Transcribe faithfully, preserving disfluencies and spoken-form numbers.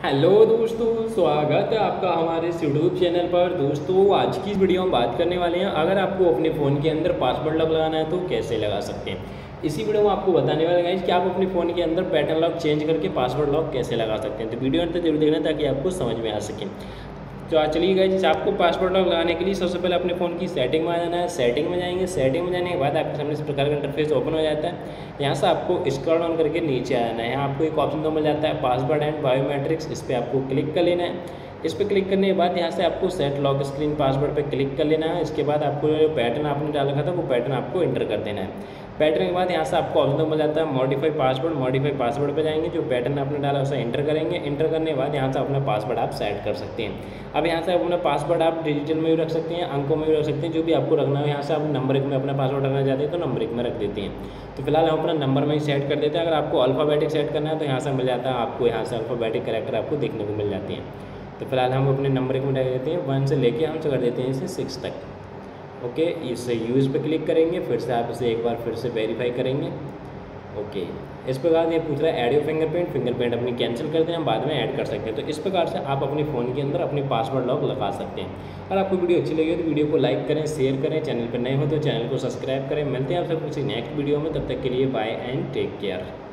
Hello दोस्तों, स्वागत है आपका हमारे इस यूट्यूब चैनल पर। दोस्तों आज की इस वीडियो में बात करने वाले हैं, अगर आपको अपने फ़ोन के अंदर पासवर्ड लॉक लगाना है तो कैसे लगा सकते हैं। इसी वीडियो में आपको बताने वाले हैं कि आप अपने फ़ोन के अंदर पैटर्न लॉक चेंज करके पासवर्ड लॉक कैसे लगा सकते हैं। तो वीडियो अंत तक जरूर देखना ताकि आपको समझ में आ सके। तो आज चलिए गाइस, आपको पासवर्ड लॉक लगाने के लिए सबसे पहले अपने फ़ोन की सेटिंग में आ जाना है। सेटिंग में जाएंगे, सेटिंग में जाने के बाद आपके सामने इस प्रकार का इंटरफेस ओपन हो जाता है। यहाँ से आपको स्क्रॉल डाउन करके नीचे आ जाना है। यहाँ आपको एक ऑप्शन तो मिल जाता है पासवर्ड एंड बायोमेट्रिक्स, इस पर आपको क्लिक कर लेना है। इस पर क्लिक करने के बाद यहाँ से आपको सेट लॉक स्क्रीन पासवर्ड पे क्लिक कर लेना है। इसके बाद आपको जो पैटर्न आपने डाल रखा था वो पैटर्न आपको एंटर कर देना है। पैटर्न के बाद यहाँ से आपको ऑप्शन तो मिल जाता है मॉडिफाई पासवर्ड। मॉडिफाई पासवर्ड पे जाएंगे, जो पैटर्न आपने डाला उसे एंटर करेंगे। एंटर करने के बाद यहाँ से अपना पासवर्ड आप सेट कर सकते हैं। अब यहाँ से अपना पासवर्ड आप डिजिटल में भी रख सकते हैं, अंकों में भी रख सकते हैं, जो भी आपको रखना हो। यहाँ से आप नंबर एक में अपना पासवर्ड रखना चाहते हैं तो नंबर एक में रख देते हैं। तो फिलहाल हम अपना नंबर में ही सेट कर देते हैं। अगर आपको अल्फ़ाबेटिक सेट करना है तो यहाँ से मिल जाता है, आपको यहाँ से अल्फ़ाबेटिक कैरेक्टर आपको देखने को मिल जाती हैं। तो फिलहाल हम अपने नंबर एक में डाल देते हैं, वन से लेके हम कर देते हैं इसे सिक्स तक। ओके, इससे यूज़ पे क्लिक करेंगे, फिर से आप इसे एक बार फिर से वेरीफाई करेंगे। ओके, इस प्रकार ये पूछ रहा है ऐड योर फिंगरप्रिंट। फिंगरप्रिंट अपनी कैंसिल कर दें, हम बाद में ऐड कर सकते हैं। तो इस प्रकार से आप अपने फ़ोन के अंदर अपने पासवर्ड लॉक लगा सकते हैं। अगर आपको वीडियो अच्छी लगी हो तो वीडियो को लाइक करें, शेयर करें, चैनल पर नए हो तो चैनल को सब्सक्राइब करें। मिलते हैं आपसे किसी नेक्स्ट वीडियो में, तब तक के लिए बाय एंड टेक केयर।